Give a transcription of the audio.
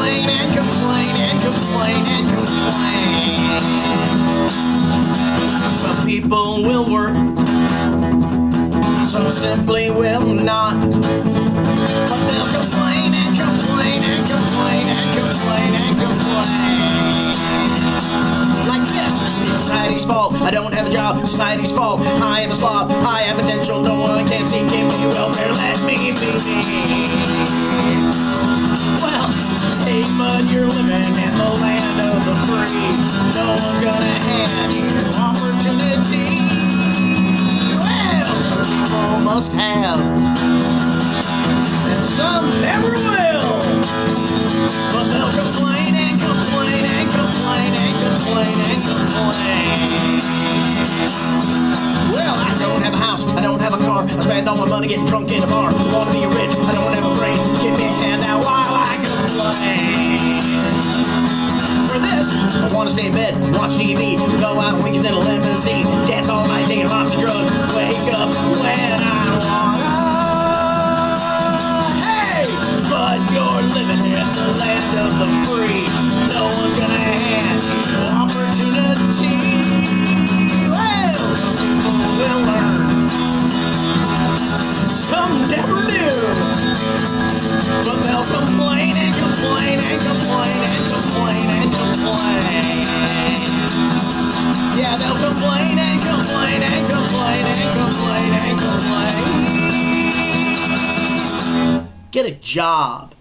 complain and complain and complain and complain. Some people will work, some simply will not. But they'll complain and complain and complain and complain and complain. Like this, it's society's fault. I don't have a job, society's fault. I am a slob, I have potential, no one can see. Give me welfare, let me be me. Well, hey bud, you're living in the land of the free. No one's gonna hand you opportunity. Well, some people must have, and some never will. But they'll complain and complain and complain and complain and complain. Well, I don't have a house, I don't have a car. I spend all my money getting drunk in a bar. I wanna be rich, I don't have a brain. Give me a hand now while I complain. For this, I wanna stay in bed, watch TV, go out weekends in a limousine, dance all night, taking lots of drugs, wake up when I wanna. Hey, but you're living in the land of the free. No one's gonna hand you opportunity. Well, some people will learn, some never do. But they'll complain and complain and complain and complain and complain. Yeah, they'll complain and complain and complain and complain and complain. Get a job.